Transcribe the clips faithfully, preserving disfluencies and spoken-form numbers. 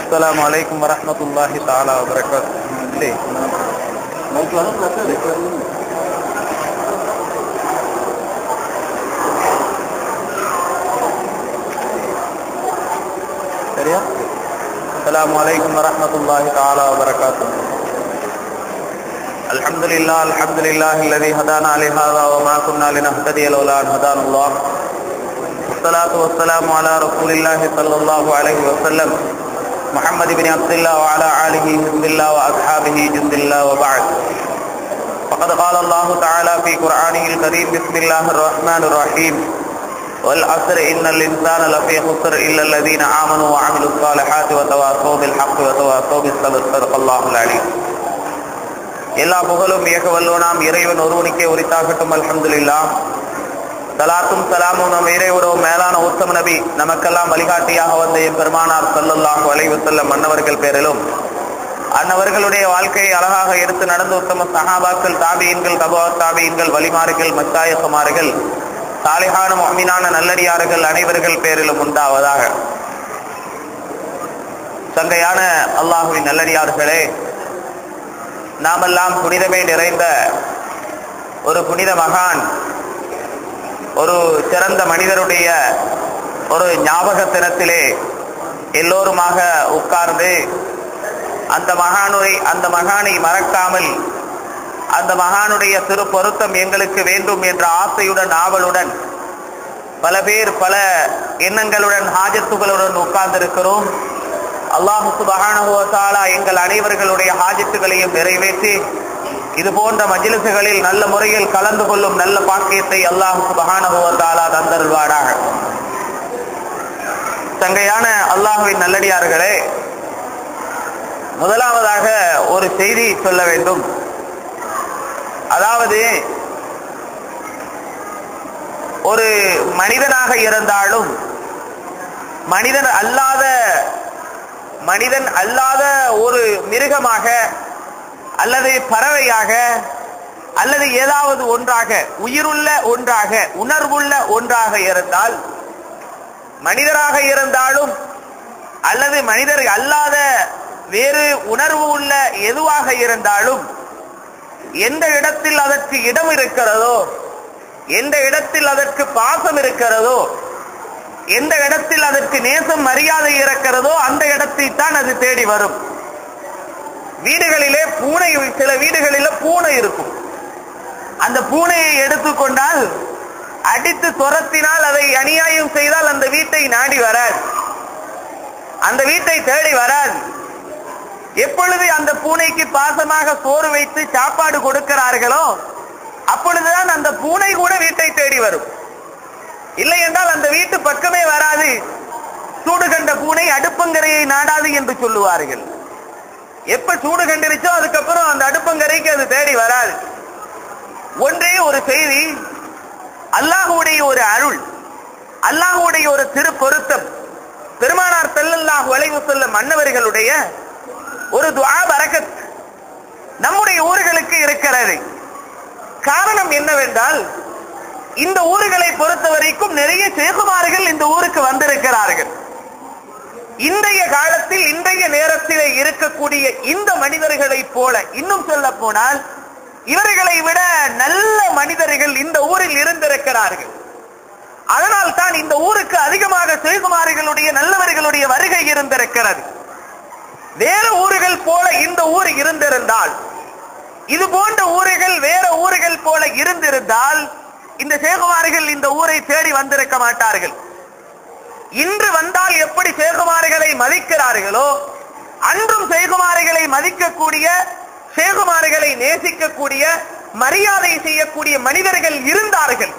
Assalamu alaikum wa rahmatullahi ta'ala wa barakatuh. Assalamu alaikum wa rahmatullahi ta'ala wa barakatuh. Alhamdulillah, alhamdulillah alladhi hadana li hadha wa ma kunna linahtadiya lawla an hadana Allah. Wassalatu wassalamu ala rasulillahi sallallahu alayhi wa sallam Muhammad ibn Abdullah wa ala alihi hizbillah wa ashabihi jundillah wa ba'd. Faqad qala Allah ta'ala fi Qur'anihi al-Karim bismillahir rahmanir rahim. Wal 'asri innal insana lafi khusr illa alladhina amanu wa 'amilus salihati wa tawasaw bil haqqi wa tawasaw bis sabr. Sadaqallahul alim. எல்லா புகழும் மிக வல்லோனாம் இறைவன் ஒருவனுக்கே உரித்தாகட்டும். அல்ஹம்துலில்லாஹ். சலாத்தும் சலாமும் நம் இறைவனும் மேலான உத்தம நபி நமக்கெல்லாம் வழிகாட்டியாக வந்த எம்பெருமானார் ஸல்லல்லாஹு அலைஹி வஸல்லம் அன்னவர்கள் பேரிலும் அன்னவர்களுடைய வாழ்க்கையை அழகாக எடுத்து நடந்த உத்தம சஹாபாக்கள், தாபியீன்கள், தபா தாபியீன்கள், வலிமார்கள், மச்சாயகுமார்கள், சாலிஹான முஃமினான நல்லடியார்கள் அனைவர்கள் பேரிலும் உண்டாவதாக. சங்கையான அல்லாஹுவின் நல்லடியார்களே, நாமெல்லாம் புனிதமே நிறைந்த ஒரு புனித மகான், ஒரு சிறந்த மனிதருடைய ஒரு ஞாபக தினத்திலே எல்லோருமாக உட்கார்ந்து அந்த மகானுரை அந்த மகானை மறக்காமல் அந்த மகானுடைய திரு பொருத்தம் எங்களுக்கு வேண்டும் என்ற ஆசையுடன் ஆவலுடன் பல பேர் பல எண்ணங்களுடன் ஹாஜத்துகளுடன் உட்கார்ந்திருக்கிறோம். அல்லாஹ் சுப்ஹானஹு வ தஆலா எங்கள் அனைவர்களுடைய ஹாஜத்துகளையும் நிறைவேற்றி இது போன்ற மஜ்லிஸ்களில் நல்ல முறையில் கலந்து கொள்ளும் நல்ல பாக்கியத்தை அல்லாஹ் சுப்ஹானஹு வ தஆலா தந்தருள்வாராக. சங்கையான அல்லாஹ்வின் நல்லடியார்களே, முதலாவதாக ஒரு செய்தி சொல்ல வேண்டும். அதாவது ஒரு மனிதனாக இருந்தாலும் மனிதன் அல்லாத மனிதன் அல்லாத ஒரு மிருகமாக அல்லது பறவையாக அல்லது ஏதாவது ஒன்றாக உயிருள்ள ஒன்றாக உணர்வுள்ள ஒன்றாக இருந்தால், மனிதராக இருந்தாலும் அல்லது மனிதர் அல்லாத வேறு உணர்வு உள்ள எதுவாக இருந்தாலும், எந்த இடத்தில் அதற்கு இடம் இருக்கிறதோ, எந்த இடத்தில் அதற்கு பாசம் இருக்கிறதோ, எந்த இடத்தில் அதற்கு நேசம் மரியாதை இருக்கிறதோ அந்த இடத்தில் தான் அது தேடி வரும். வீடுகளிலே பூனை, சில வீடுகளிலே பூனை இருக்கும். அந்த பூனையை எடுத்துக்கொண்டால் அடித்து துரத்தினால், அதை அநியாயம் செய்தால் அந்த வீட்டை நாடி வராது, அந்த வீட்டை தேடி வராது. எப்பொழுது அந்த பூனைக்கு பாசமாக சோறு வைத்து சாப்பாடு கொடுக்கிறார்களோ அப்பொழுதுதான் அந்த பூனை கூட வீட்டை தேடி வரும். இல்லை என்றால் அந்த வீட்டு பக்கமே வராது. சூடு கண்ட பூனை அடுப்பங்கரையை நாடாது என்று சொல்லுவார்கள். எப்ப சூடு கண்டிருச்சோ அதுக்கப்புறம் அந்த அடுப்பங்கரைக்கு அது தேடி வராது. ஒன்றே ஒரு செய்தி, அல்லாஹ்வுடைய ஒரு அருள், அல்லாஹ்வுடைய ஒரு திரு பொருத்தம், பெருமானார் ஸல்லல்லாஹு அலைஹி வஸல்லம் மன்னவர்களுடைய ஒரு துஆ பரக்கத் நம்முடைய ஊர்களுக்கு இருக்கிறது. காரணம் என்னவென்றால், இந்த ஊர்களை பொறுத்த வரைக்கும் நிறைய சேகுமார்கள் இந்த ஊருக்கு வந்திருக்கிறார்கள். இன்றைய காலத்தில் இன்றைய நேரத்திலே இருக்கக்கூடிய இந்த மனிதர்களை போல, இன்னும் சொல்ல போனால் இவர்களை விட நல்ல மனிதர்கள் இந்த ஊரில் இருந்திருக்கிறார்கள். அதனால் தான் இந்த ஊருக்கு அதிகமாக சேகுமார்களுடைய நல்லவர்களுடைய வருகை இருந்திருக்கிறது. வேறு ஊர்கள் போல இந்த ஊர் இருந்திருந்தால், இது போன்ற ஊர்கள் வேற ஊர்கள் போல இருந்திருந்தால் இந்த சேகுமார்கள் இந்த ஊரை தேடி வந்திருக்க மாட்டார்கள். இன்று வந்தால் எப்படி சேகுமார்களை மதிக்கிறார்களோ அன்றும் சேகுமார்களை மதிக்கக்கூடிய, சேகுமார்களை நேசிக்கக்கூடிய, மரியாதை செய்யக்கூடிய மனிதர்கள் இருந்தார்கள்.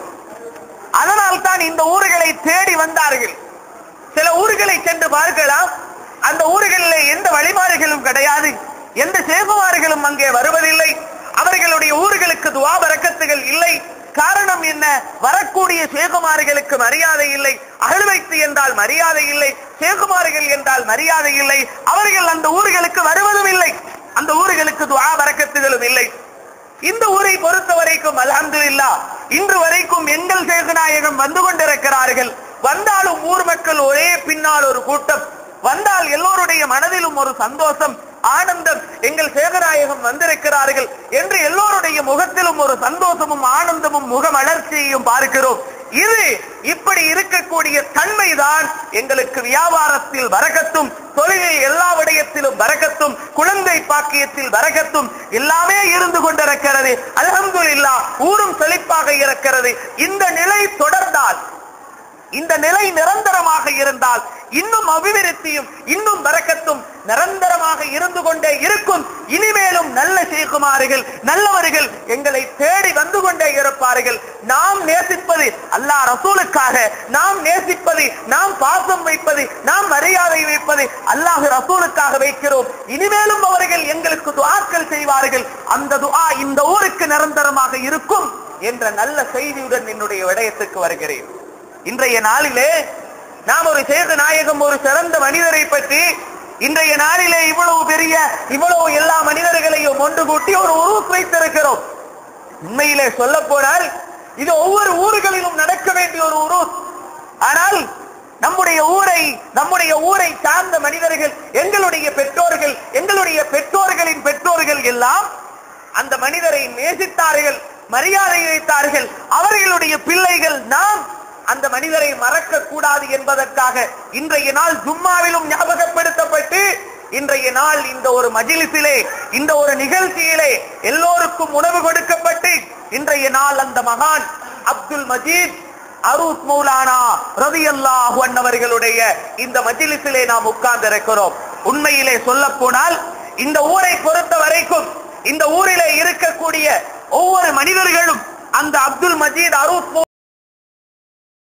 அதனால் தான் இந்த ஊர்களை தேடி வந்தார்கள். சில ஊர்களை சென்று பார்க்கலாம், அந்த ஊர்களில் எந்த வழிபாடுகளும் கிடையாது, எந்த சேகுமார்களும் அங்கே வருவதில்லை, அவர்களுடைய ஊர்களுக்கு துஆ பரக்கத்துகள் இல்லை. காரணம் என்ன? வரக்கூடிய சேகுமார்களுக்கு மரியாதை இல்லை. அஹ்ல் பைத் என்றால் மரியாதை இல்லை, சேகுமார்கள் என்றால் மரியாதை இல்லை. அவர்கள் அந்த ஊர்களுக்கு வருவதும் இல்லை, அந்த ஊர்களுக்கு துஆ பரக்கத்துகளும் இல்லை. இந்த ஊரை பொறுத்த வரைக்கும் அல்ஹம்துலில்லாஹ் இன்று வரைக்கும் எங்கள் சேகுநாயகம் வந்து கொண்டிருக்கிறார்கள். வந்தாலும் ஊர் மக்கள் ஒரே பின்னால் ஒரு கூட்டம், வந்தால் எல்லோருடைய மனதிலும் ஒரு சந்தோஷம், ஆனந்தம். எங்கள் சேகநாயகம் வந்திருக்கிறார்கள் என்று எல்லோருடைய முகத்திலும் ஒரு சந்தோஷமும் ஆனந்தமும் முக வளர்ச்சியையும் பார்க்கிறோம். இது இப்படி இருக்கக்கூடிய தன்மைதான் எங்களுக்கு வியாபாரத்தில் வரக்கத்தும், தொழிலில் எல்லா விடயத்திலும் வரக்கத்தும், குழந்தை பாக்கியத்தில் வரக்கத்தும் எல்லாமே இருந்து கொண்டிருக்கிறது. அல்ஹம்துலில்லாஹ், ஊரும் செழிப்பாக இருக்கிறது. இந்த நிலை தொடர்ந்தால், இந்த நிலை நிரந்தரமாக இருந்தால் இன்னும் அபிவிருத்தியும் இன்னும் வரக்கத்தும் நிரந்தரமாக இருந்து கொண்டே இருக்கும். இனிமேலும் நல்ல ஷேகுமார்கள், நல்லவர்கள் எங்களை தேடி வந்து கொண்டே இருப்பார்கள். நாம் நேசிப்பது அல்லாஹ் ரசூலுக்காக, நாம் நேசிப்பது, நாம் பாசம் வைப்பது, நாம் மரியாதை வைப்பது அல்லாஹ் ரசூலுக்காக வைக்கிறோம். இனிமேலும் அவர்கள் எங்களுக்கு துஆக்கள் செய்வார்கள். அந்த துஆ இந்த ஊருக்கு நிரந்தரமாக இருக்கும் என்ற நல்ல செய்தியுடன் என்னுடைய விடயத்துக்கு வருகிறேன். இன்றைய நாளிலே நாம் ஒரு சேக நாயகம், ஒரு சிறந்த மனிதரை பற்றி இன்றைய நாளிலே இவ்வளவு பெரிய இவ்வளவு எல்லா மனிதர்களையும் ஒன்று கூட்டி ஒரு உருஸ் வைத்திருக்கிறோம். உண்மையிலே சொல்ல போனால் இது ஒவ்வொரு ஊர்களிலும் நடக்க வேண்டிய ஒரு உருஸ். ஆனால் நம்முடைய ஊரை நம்முடைய ஊரை சார்ந்த மனிதர்கள், எங்களுடைய பெற்றோர்கள், எங்களுடைய பெற்றோர்களின் பெற்றோர்கள் எல்லாம் அந்த மனிதரை நேசித்தார்கள், மரியாதை வைத்தார்கள். அவர்களுடைய பிள்ளைகள் நாம் அந்த மனிதரை மறக்க கூடாது என்பதற்காக இன்றைய நாள் ஜும்மாவிலும் ஞாபகப்படுத்தப்பட்டு, இன்றைய நாள் இந்த ஒரு மஜ்லிஸிலே, இந்த ஒரு நிகழ்ச்சியிலே எல்லோருக்கும் உணவு கொடுக்கப்பட்டு, இன்றைய நாள் அந்த மகான் அப்துல் மஜீத் அரூஸ் மௌலானா ரலியல்லாஹு அன்ஹு அவர்களுடைய இந்த மஜ்லிஸிலே நாம் உட்கார்ந்து இருக்கிறோம். உண்மையிலே சொல்ல போனால் இந்த ஊரை பொறுத்த வரைக்கும் இந்த ஊரிலே இருக்கக்கூடிய ஒவ்வொரு மனிதர்களும் அந்த அப்துல் மஜீத் அரூஸ்